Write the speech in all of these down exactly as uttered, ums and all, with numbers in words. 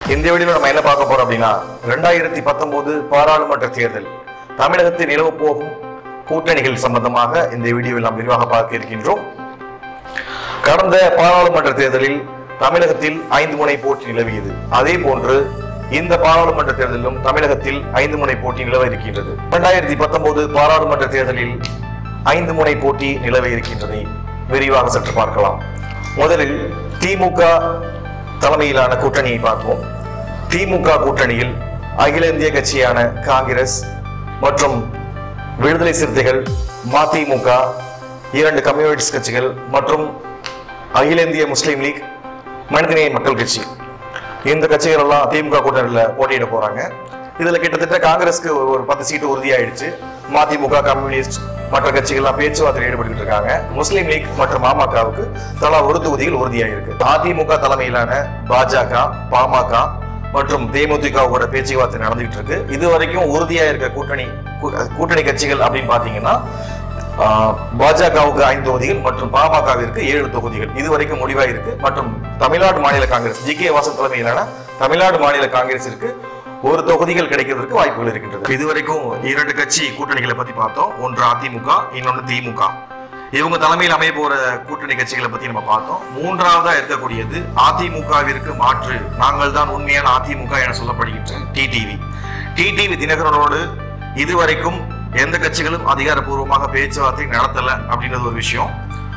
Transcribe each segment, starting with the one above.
இந்த வீடியோல நம்ம என்ன பார்க்க போறோம் அப்படின்னா இரண்டாயிரத்தி பத்தொன்பது பாராளுமன்ற தேர்தல் தமிழகத்தில் நிலவு போகும் கூட்டணிகள் சம்பந்தமாக இந்த வீடியோவில் நாம் விரிவாக பார்க்க இருக்கின்றோம். கடந்த பாராளுமன்ற தேர்தலில் தமிழகத்தில் ஐந்து முனை போட்டி நிலவியது. அதே போன்று இந்த பாராளுமன்ற தேர்தலிலும் தமிழகத்தில் ஐந்து முனை போட்டி நிலவ இருக்கின்றது. இரண்டாயிரத்தி பத்தொன்பது பாராளுமன்ற தேர்தலில் ஐந்து முனை போட்டி நிலவ இருக்கின்றதை விரிவாக சற்று பார்க்கலாம். முதலில் திமுக தலைமையிலான கூட்டணியை பார்ப்போம். திமுக கூட்டணியில் அகில இந்திய கட்சியான காங்கிரஸ் மற்றும் விடுதலை சிறுத்தைகள், மதிமுக, இரண்டு கம்யூனிஸ்ட் கட்சிகள் மற்றும் அகில இந்திய முஸ்லீம் லீக், மனிதநேய மக்கள் கட்சி, இந்த கட்சிகள் எல்லாம் திமுக கூட்டணியில் போட்டியிட போறாங்க. இதுல கிட்டத்தட்ட காங்கிரஸ்க்கு ஒரு பத்து சீட்டு உறுதியாயிடுச்சு. மதிமுக, கம்யூனிஸ்ட் மற்ற கட்சிகள்லாம் பேச்சுவார்த்தையில் ஈடுபட்டு இருக்காங்க. முஸ்லீம் லீக் மற்றும் பாமகவுக்கு தலா ஒரு தொகுதியில் உறுதியாயிருக்கு. அதிமுக தலைமையிலான பாஜக, பாமக மற்றும் தேமுதிகவோட பேச்சுவார்த்தை நடந்துகிட்டு இருக்கு. இது வரைக்கும் உறுதியா இருக்க கூட்டணி கூட்டணி கட்சிகள் அப்படின்னு பாத்தீங்கன்னா பாஜகவுக்கு ஐந்து தொகுதிகள் மற்றும் பாமகவிற்கு ஏழு தொகுதிகள் இதுவரைக்கும் முடிவாயிருக்கு. மற்றும் தமிழ்நாடு மாநில காங்கிரஸ், ஜி கே வாசன் தலைமையிலான தமிழ்நாடு மாநில காங்கிரசிற்கு ஒரு தொகுதிகள் கிடைக்கிறதுக்கு வாய்ப்புகள் இருக்கின்றது. இதுவரைக்கும் இரண்டு கட்சி கூட்டணிகளை பத்தி பார்த்தோம். ஒன்று அதிமுக, இன்னொன்று திமுக. இவங்க தலைமையில் அமைய போற கூட்டணி கட்சிகளை பத்தி நம்ம பார்த்தோம். மூன்றாவதா இருக்கக்கூடியது அதிமுகவிற்கு மாற்று, நாங்கள் தான் உண்மையான அதிமுக என சொல்லப்படுகின்ற டிடிவி. டிடிவி தினகரனோடு இதுவரைக்கும் எந்த கட்சிகளும் அதிகாரப்பூர்வமாக பேச்சுவார்த்தை நடத்தல அப்படின்றது ஒரு விஷயம்.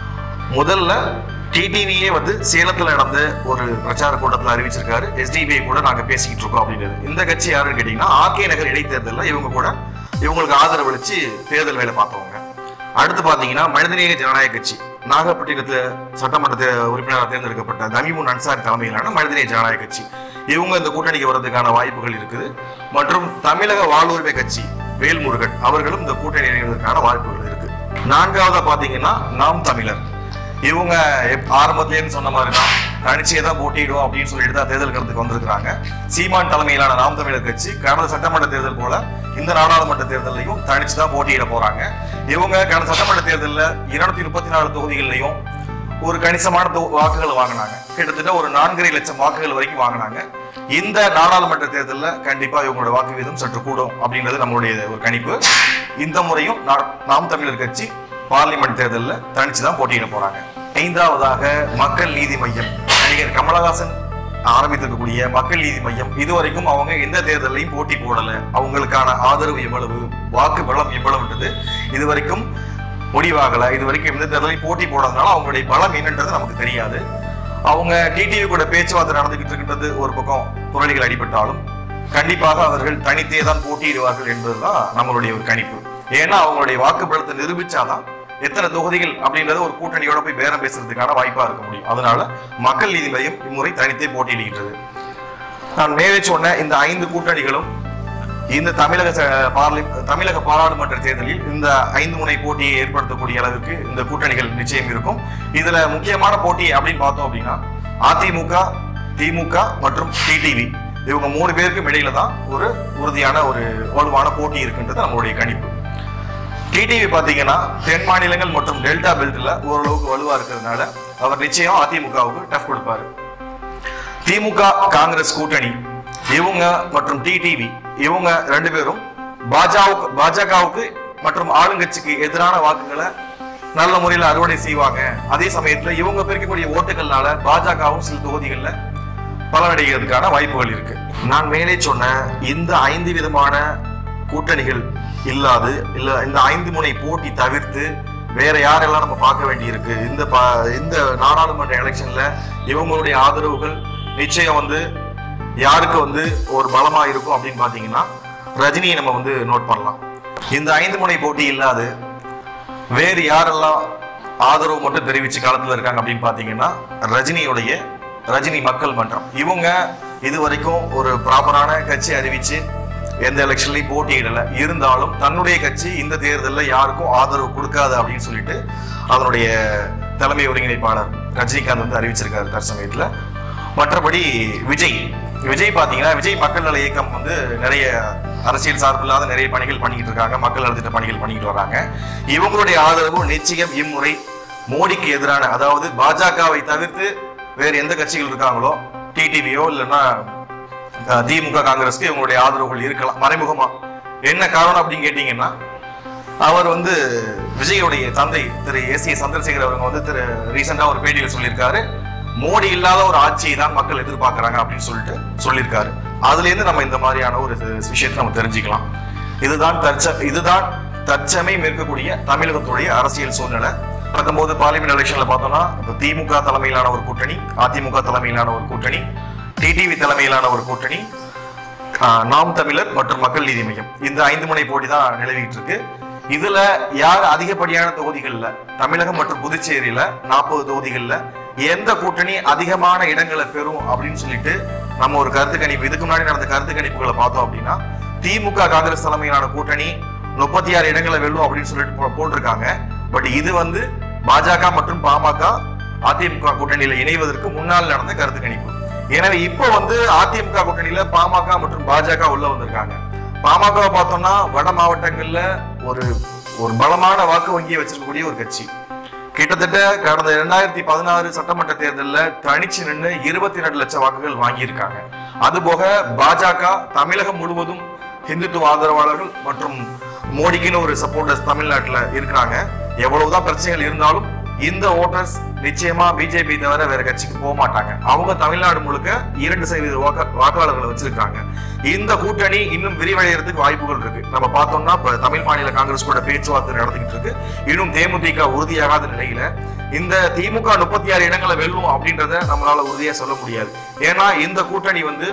முதல்ல டிடிவியே வந்து சேலத்துல நடந்த ஒரு பிரச்சார கூட்டத்தில் அறிவிச்சிருக்காரு, எஸ்டிபிஐ கூட நாங்க பேசிக்கிட்டு இருக்கோம் அப்படின்றது. இந்த கட்சி யாருன்னு கேட்டீங்கன்னா ஆர்கே நகர் இடைத்தேர்தலில் இவங்க கூட இவங்களுக்கு ஆதரவு அளிச்சு தேர்தல் வேலை பார்த்தவங்க. அடுத்து பாத்தீங்கன்னா மனிதநேய ஜனநாயக கட்சி, நாகப்பட்டினத்துல சட்டமன்ற உறுப்பினராக தேர்ந்தெடுக்கப்பட்ட தமிமுன் அன்சாரி தலைமையிலான மனிதநேய ஜனநாயக கட்சி, இவங்க இந்த கூட்டணிக்கு வர்றதுக்கான வாய்ப்புகள் இருக்குது. மற்றும் தமிழக வாழ்வுரிமை கட்சி வேல்முருகன் அவர்களும் இந்த கூட்டணி இணைவதற்கான வாய்ப்புகள் இருக்கு. நான்காவதா பாத்தீங்கன்னா நாம் தமிழர், இவங்க ஆரம்பத்திலேன்னு சொன்ன மாதிரி தான் தனிச்சே தான் போட்டியிடும் அப்படின்னு சொல்லிட்டு தான் தேர்தல் களத்துக்கு வந்திருக்கிறாங்க. சீமான் தலைமையிலான நாம் தமிழர் கட்சி கடந்த சட்டமன்ற தேர்தல் போல இந்த நாடாளுமன்ற தேர்தலையும் தனிச்சு தான் போட்டியிட போறாங்க. இவங்க கடந்த சட்டமன்ற தேர்தலில் இருநூத்தி முப்பத்தி நாலு தொகுதிகளிலையும் ஒரு கணிசமான வாக்குகள் வாங்கினாங்க. கிட்டத்தட்ட ஒரு நான்கரை லட்சம் வாக்குகள் வரைக்கும் வாங்கினாங்க. இந்த நாடாளுமன்ற தேர்தலில் கண்டிப்பா இவங்களோட வாக்கு வீதம் சற்று கூடும் அப்படின்றது நம்மளுடைய ஒரு கணிப்பு. இந்த முறையும் நாம் தமிழர் கட்சி பார்லிமெண்ட் தேர்தலில் தனிச்சுதான் போட்டியிட போறாங்க. ஐந்தாவதாக மக்கள் நீதி மையம், நடிகர் கமலஹாசன் ஆரம்பித்திருக்கக்கூடிய மக்கள் நீதி மையம் இதுவரைக்கும் அவங்க எந்த தேர்தலையும் போட்டி போடல. அவங்களுக்கான ஆதரவு எவ்வளவு, வாக்கு பலம் எவ்வளவுன்றது இதுவரைக்கும் முடிவாகல. இதுவரைக்கும் எந்த தேர்தலையும் போட்டி போடாதனால அவங்களுடைய பலம் என்னன்றது நமக்கு தெரியாது. அவங்க டிடிவி கூட பேச்சுவார்த்தை நடந்துகிட்டு இருக்கின்றது ஒரு பக்கம் புரளிகள் அடிபட்டாலும் கண்டிப்பாக அவர்கள் தனித்தே தான் போட்டியிடுவார்கள் என்பதுதான் நம்மளுடைய ஒரு கணிப்பு. ஏன்னா அவங்களுடைய வாக்கு பலத்தை நிரூபிச்சாதான் எத்தனை தொகுதிகள் அப்படின்றத ஒரு கூட்டணியோட போய் பேரம் பேசுறதுக்கான வாய்ப்பா இருக்க முடியும். அதனால மக்கள் நீதி மையம் இம்முறை தனித்தே போட்டியிடுகின்றது. நான் மேலே சொன்ன இந்த ஐந்து கூட்டணிகளும் இந்த தமிழக தமிழக பாராளுமன்ற தேர்தலில் இந்த ஐந்து முனை போட்டியை ஏற்படுத்தக்கூடிய அளவுக்கு இந்த கூட்டணிகள் நிச்சயம் இருக்கும். இதுல முக்கியமான போட்டி அப்படின்னு பார்த்தோம் அப்படின்னா அதிமுக, திமுக மற்றும் டிடிவி இவங்க மூணு பேருக்கும் இடையில தான் ஒரு உறுதியான ஒரு வலுவான போட்டி இருக்குன்றது நம்மளுடைய கணிப்பு. டிடிவி பாத்தீங்கன்னா தென் மாநிலங்கள் மற்றும் டெல்டா பெல்ட்ல ஓரளவுக்கு வலுவா இருக்கிறதுனால அவர் நிச்சயம் அதிமுகவுக்கு டஃப் கொடுப்பாரு. திமுக காங்கிரஸ் கூட்டணி இவங்க மற்றும் டிடிவி இவங்க ரெண்டு பேரும் பாஜக பாஜகவுக்கு மற்றும் ஆளுங்கட்சிக்கு எதிரான வாக்குகளை நல்ல முறையில் அறுவடை செய்வாங்க. அதே சமயத்துல இவங்க பெருக்கக்கூடிய ஓட்டுகள்னால பாஜகவும் சில தொகுதிகள்ல பலனடைகிறதுக்கான வாய்ப்புகள் இருக்கு. நான் மேலே சொன்ன இந்த ஐந்து விதமான கூட்டணிகள் இல்லாது இல்ல இந்த ஐந்து முனை போட்டி தவிர்த்து வேற யாரெல்லாம் நம்ம பார்க்க வேண்டி இருக்கு. இந்த இந்த நாடாளுமன்ற எலெக்ஷன்ல இவங்களுடைய ஆதரவுகள் நிச்சயம் வந்து யாருக்கு வந்து ஒரு பலமா இருக்கும் அப்படின்னு பாத்தீங்கன்னா ரஜினியை நம்ம வந்து நோட் பண்ணலாம். இந்த ஐந்து முனை போட்டி இல்லாது வேறு யாரெல்லாம் ஆதரவு மட்டும் தெரிவிச்சு காலத்துல இருக்காங்க அப்படின்னு பாத்தீங்கன்னா ரஜினியுடைய ரஜினி மக்கள் மன்றம், இவங்க இது வரைக்கும் ஒரு ப்ராப்பரான கட்சி அறிவிச்சு எந்த எலெக்ஷன்லையும் போட்டியிடல. இருந்தாலும் தன்னுடைய கட்சி இந்த தேர்தலில் யாருக்கும் ஆதரவு கொடுக்காது அப்படின்னு சொல்லிட்டு அதனுடைய தலைமை ஒருங்கிணைப்பாளர் ரஜினிகாந்த் வந்து அறிவிச்சிருக்காரு தற்சமயத்தில். மற்றபடி விஜய் விஜய் பாத்தீங்கன்னா விஜய் மக்கள் நல இயக்கம் வந்து நிறைய அரசியல் சார்பில்லாத நிறைய பணிகள் பண்ணிக்கிட்டு இருக்காங்க, மக்கள் நலத்திட்ட பணிகள் பண்ணிக்கிட்டு வராங்க. இவங்களுடைய ஆதரவு நிச்சயம் இம்முறை மோடிக்கு எதிரான, அதாவது பாஜகவை தவிர்த்து வேறு எந்த கட்சிகள் இருக்காங்களோ டிடிவியோ இல்லைன்னா திமுக காங்கிரஸ்க்கு இவங்களுடைய ஆதரவுகள் இருக்கலாம் மறைமுகமா. என்ன காரணம் அப்படின்னு கேட்டீங்கன்னா, அவர் வந்து விஜயோடைய தந்தை திரு எஸ் ஏ சந்திரசேகர் அவங்க வந்து திரு ரீசெண்டா ஒரு பேட்டியில் சொல்லியிருக்காரு, மோடி இல்லாத ஒரு ஆட்சியை தான் மக்கள் எதிர்பார்க்கறாங்க அப்படின்னு சொல்லிட்டு சொல்லியிருக்காரு. அதுல இருந்து நம்ம இந்த மாதிரியான ஒரு விஷயத்தை நம்ம தெரிஞ்சுக்கலாம். இதுதான் தற்ச இதுதான் தற்சமயம் இருக்கக்கூடிய தமிழகத்துடைய அரசியல் சூழ்நிலை. பத்தொன்பது பார்லிமெண்ட் எலெக்ஷன்ல பார்த்தோம்னா திமுக தலைமையிலான ஒரு கூட்டணி, அதிமுக தலைமையிலான ஒரு கூட்டணி, டிடிவி தலைமையிலான ஒரு கூட்டணி, நாம் தமிழர் மற்றும் மக்கள் நீதி மையம், இந்த ஐந்து முனை போட்டி தான் நிலவிட்டு இருக்கு. இதுல யார் அதிகப்படியான தொகுதிகள்ல, தமிழகம் மற்றும் புதுச்சேரியில நாற்பது தொகுதிகள்ல எந்த கூட்டணி அதிகமான இடங்களை பெறும் அப்படின்னு சொல்லிட்டு நம்ம ஒரு கருத்து கணிப்பு, இதுக்கு முன்னாடி நடந்த கருத்து கணிப்புகளை பார்த்தோம் அப்படின்னா திமுக காங்கிரஸ் தலைமையிலான கூட்டணி முப்பத்தி ஆறு இடங்களை வெல்லும் அப்படின்னு சொல்லிட்டு போட்டிருக்காங்க. பட் இது வந்து பாஜக மற்றும் பாமக அதிமுக கூட்டணியில இணைவதற்கு முன்னால் நடந்த கருத்து கணிப்பு. எனவே இப்போ வந்து அதிமுக கூட்டணியில பாமக மற்றும் பாஜக உள்ள வந்திருக்காங்க. பாமகவை பார்த்தோம்னா வட மாவட்டங்கள்ல ஒரு ஒரு பலமான வாக்கு வங்கியை வச்சிருக்கக்கூடிய ஒரு கட்சி. கிட்டத்தட்ட கடந்த இரண்டாயிரத்தி பதினாறு சட்டமன்ற தேர்தலில் தனிச்சு நின்று இருபத்தி ரெண்டு லட்சம் வாக்குகள் வாங்கியிருக்காங்க. அதுபோக பாஜக தமிழகம் முழுவதும் இந்துத்துவ ஆதரவாளர்கள் மற்றும் மோடிக்குன்னு ஒரு சப்போர்டர்ஸ் தமிழ்நாட்டில் இருக்கிறாங்க. எவ்வளவுதான் பிரச்சனைகள் இருந்தாலும் இந்த ஓட்டர்ஸ் நிச்சயமா பிஜேபி தவிர வேற கட்சிக்கு போக மாட்டாங்க. அவங்க தமிழ்நாடு முழுக்க இரண்டு சதவீத வாக்காளர்களை வச்சிருக்காங்க. இந்த கூட்டணி இன்னும் விரிவடைகிறதுக்கு வாய்ப்புகள் இருக்கு. நம்ம பார்த்தோம்னா தமிழ் மாநில காங்கிரஸ் கூட பேச்சுவார்த்தை நடத்திக்கிட்டு இருக்கு. இன்னும் தேமுதிக உறுதியாகாத நிலையில இந்த திமுக முப்பத்தி ஆறு இடங்களை வெல்லும் அப்படின்றத நம்மளால உறுதியா சொல்ல முடியாது. ஏன்னா இந்த கூட்டணி வந்து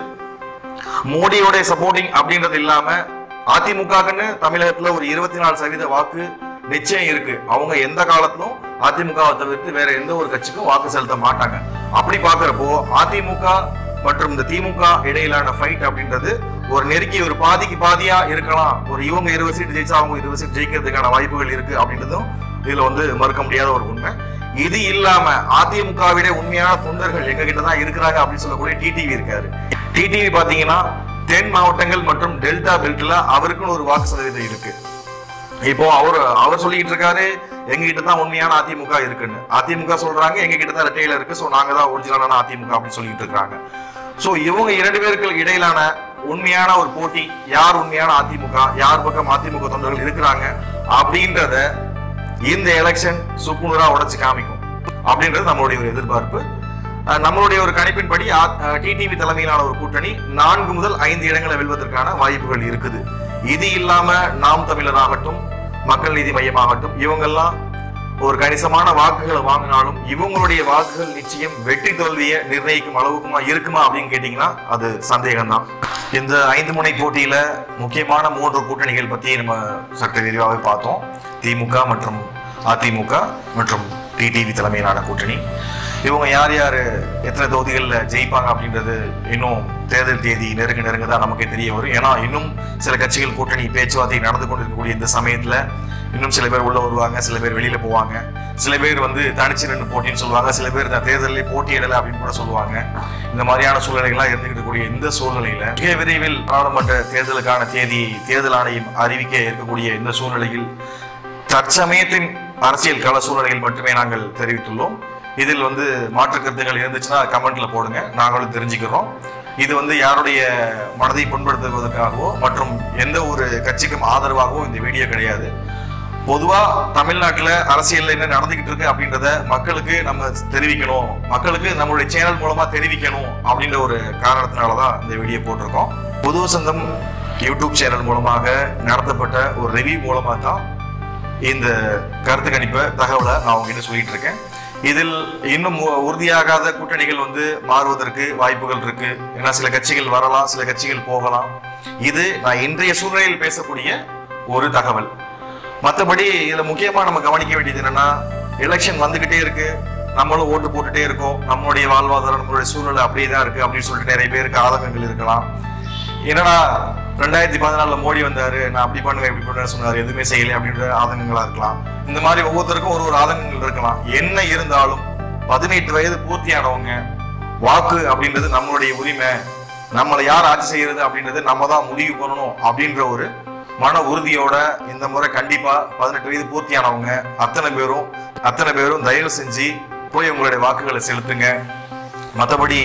மோடியோட சப்போர்ட்டிங் அப்படின்றது இல்லாம அதிமுகன்னு தமிழகத்துல ஒரு இருபத்தி நாலு சதவீத வாக்கு நிச்சயம் இருக்கு. அவங்க எந்த காலத்திலும் அதிமுகவை தவிர்த்து வேற எந்த ஒரு கட்சிக்கும் வாக்கு செலுத்த மாட்டாங்க. அப்படி பாக்குறப்போ அதிமுக மற்றும் இந்த திமுக இடையிலான ஃபைட் அப்படின்றது ஒரு நெருக்கி ஒரு பாதிக்கு பாதியா இருக்கலாம். ஒரு இவங்க இருபது சீட் ஜெயிச்சா அவங்க இருபது சீட் ஜெயிக்கிறதுக்கான வாய்ப்புகள் இருக்கு அப்படின்றதும் இதுல வந்து மறுக்க முடியாத ஒரு உண்மை. இது இல்லாம அதிமுகவிட உண்மையான தொண்டர்கள் எங்க கிட்டதான் இருக்கிறாங்க அப்படின்னு சொல்லக்கூடிய டிடிவி இருக்காரு. டிடிவி பாத்தீங்கன்னா தென் மாவட்டங்கள் மற்றும் டெல்டா பெல்ட்ல அவருக்குன்னு ஒரு வாக்கு சதவீதம் இருக்கு. இப்போ அவர் அவர் சொல்லிட்டு இருக்காரு எங்க கிட்ட தான் உண்மையான அதிமுக இருக்குன்னு. அதிமுக சொல்றாங்க எங்க கிட்ட தான் ரெட்டையில இருக்கு, சோ நாங்க தான் ஒரிஜினலான அதிமுக அப்படின்னு சொல்லிட்டு இருக்காங்க. சோ இவங்க இரண்டு பேருக்கு இடையிலான உண்மையான ஒரு போட்டி, யார் உண்மையான அதிமுக, யார் பக்கம் அதிமுக தொண்டர்கள் இருக்கிறாங்க அப்படின்றத இந்த எலெக்ஷன் சுக்குநூறா உடைச்சு காமிக்கும் அப்படின்றது நம்மளுடைய ஒரு எதிர்பார்ப்பு. நம்மளுடைய ஒரு கணிப்பின்படி டிடிவி தலைமையிலான ஒரு கூட்டணி நான்கு முதல் ஐந்து இடங்களை வெல்வதற்கான வாய்ப்புகள் இருக்குது. இது இல்லாம நாம் தமிழர் ஆகட்டும், மக்கள் நீதி மையம் ஆகட்டும், இவங்கெல்லாம் ஒரு கணிசமான வாக்குகளை வாங்கினாலும் இவங்களுடைய வாக்குகள் நிச்சயம் வெற்றி தோல்வியை நிர்ணயிக்கும் அளவுக்குமா இருக்குமா அப்படின்னு கேட்டீங்கன்னா அது சந்தேகம்தான். இந்த ஐந்து முனை போட்டியில முக்கியமான மூன்று கூட்டணிகள் பத்தி நம்ம சட்ட விரிவாக பார்த்தோம். திமுக மற்றும் அதிமுக மற்றும் டிடிவி தலைமையிலான கூட்டணி. இவங்க யார் யார் எத்தனை தொகுதிகளில் ஜெயிப்பாங்க அப்படின்றது இன்னும் தேர்தல் தேதி நெருங்க நெருங்க தான் நமக்கு தெரிய வரும். ஏன்னா இன்னும் சில கட்சிகள் கூட்டணி பேச்சுவார்த்தை நடந்து கொண்டிருக்கக்கூடிய இந்த சமயத்தில் இன்னும் சில பேர் உள்ள வருவாங்க, சில பேர் வெளியில போவாங்க, சில பேர் வந்து தனிச்சு நின்று போட்டின்னு சொல்லுவாங்க, சில பேர் தேர்தலில் போட்டியிடலை அப்படின்னு கூட சொல்லுவாங்க. இந்த மாதிரியான சூழ்நிலைகள்லாம் இருந்துகிட்டு கூடிய இந்த சூழ்நிலையில மிக விரைவில் பாராளுமன்ற தேர்தலுக்கான தேதி தேர்தல் ஆணையம் அறிவிக்க இருக்கக்கூடிய இந்த சூழ்நிலையில் தற்சமயத்தின் அரசியல் கள சூழ்நிலைகள் மட்டுமே நாங்கள் தெரிவித்துள்ளோம். இதில் வந்து மாற்று கருத்துக்கள் இருந்துச்சுன்னா கமெண்ட்ல போடுங்க, நாங்களும் தெரிஞ்சுக்கிறோம். இது வந்து யாருடைய மனதை புண்படுத்துவதற்காகவோ மற்றும் எந்த ஒரு கட்சிக்கும் ஆதரவாகவோ இந்த வீடியோ கிடையாது. பொதுவா தமிழ்நாட்டுல அரசியல் என்ன நடந்துகிட்டு இருக்கு அப்படின்றத மக்களுக்கு நம்ம தெரிவிக்கணும், மக்களுக்கு நம்மளுடைய சேனல் மூலமா தெரிவிக்கணும் அப்படின்ற ஒரு காரணத்தினாலதான் இந்த வீடியோ போட்டிருக்கோம். புது வசந்தம் யூடியூப் சேனல் மூலமாக நடத்தப்பட்ட ஒரு ரிவ்யூ மூலமா தான் இந்த கருத்து கணிப்ப தகவலை நான் உங்ககிட்ட சொல்லிட்டு இருக்கேன். இதில் இன்னும் உறுதியாகாத கூட்டணிகள் வந்து மாறுவதற்கு வாய்ப்புகள் இருக்கு. ஏன்னா சில கட்சிகள் வரலாம், சில கட்சிகள் போகலாம். இது நான் இன்றைய சூழ்நிலையில் பேசக்கூடிய ஒரு தகவல். மற்றபடி இதுல முக்கியமா நம்ம கவனிக்க வேண்டியது என்னன்னா, எலெக்ஷன் வந்துகிட்டே இருக்கு, நம்மளும் ஓட்டு போட்டுட்டே இருக்கோம், நம்மளுடைய வாழ்வாதாரம் நம்மளுடைய சூழ்நிலை அப்படியே தான் இருக்கு அப்படின்னு சொல்லிட்டு நிறைய பேருக்கு ஆதங்கங்கள் இருக்கலாம். என்னன்னா ரெண்டாயிரத்தி பதினாலுல மோடி வந்தாரு, நான் அப்படி பண்ணுவேன் இப்படி பண்ணுவேன் சொன்னாரு, எதுவுமே செய்யலை அப்படின்ற ஆதங்கங்களா இருக்கலாம். இந்த மாதிரி ஒவ்வொருத்தருக்கும் ஒரு ஒரு ஆதங்கங்கள் இருக்கலாம். என்ன இருந்தாலும் பதினெட்டு வயது பூர்த்தியானவங்க வாக்கு அப்படின்றது நம்மளுடைய உரிமை, நம்மளை யார் ஆட்சி செய்யறது அப்படின்றது நம்ம தான் முடிவு பண்ணணும் அப்படின்ற ஒரு மன உறுதியோட இந்த முறை கண்டிப்பா பதினெட்டு வயது பூர்த்தியானவங்க அத்தனை பேரும் அத்தனை பேரும் தயவு செஞ்சு போய் உங்களுடைய வாக்குகளை செலுத்துங்க. மற்றபடி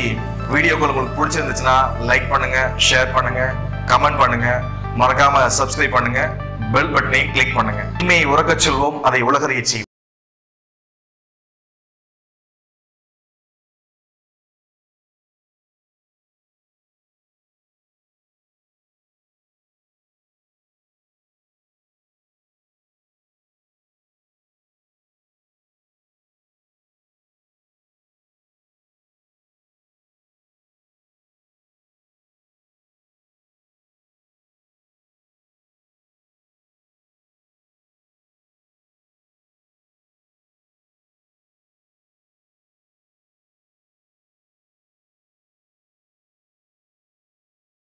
வீடியோக்கள் உங்களுக்கு பிடிச்சிருந்துச்சுன்னா லைக் பண்ணுங்க, ஷேர் பண்ணுங்க, கமெண்ட் பண்ணுங்க, மறக்காம சப்ஸ்கிரைப் பண்ணுங்க, பெல் பட்டனை கிளிக் பண்ணுங்க. உண்மையை உறக்கச் சொல்வோம், அதை உலகறியச் செய்வோம்.